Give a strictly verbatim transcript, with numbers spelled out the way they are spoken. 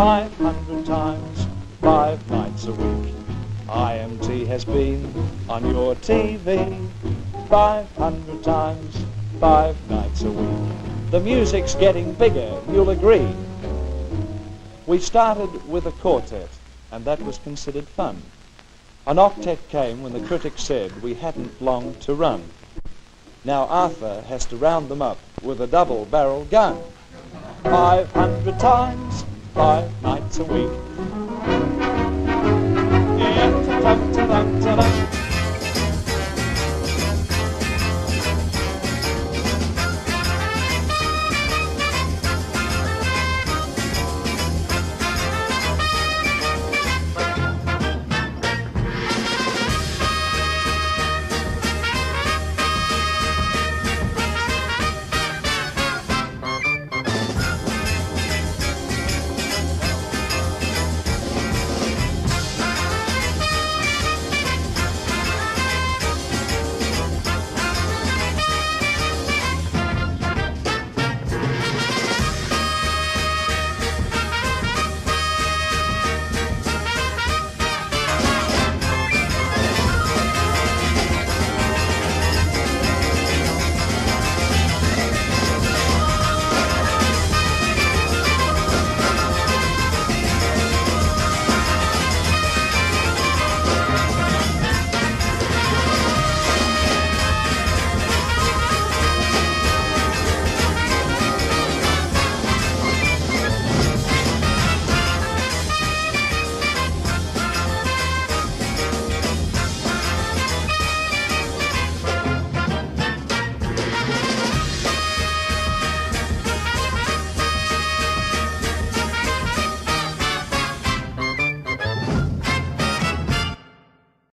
five hundred times, five nights a week. I M T has been on your T V five hundred times, five nights a week. The music's getting bigger, you'll agree. We started with a quartet, and that was considered fun. An octet came when the critics said we hadn't long to run. Now Arthur has to round them up with a double-barrel gun. five hundred times, five nights a week. Yeah, ta-ta-ta-ta-ta-ta.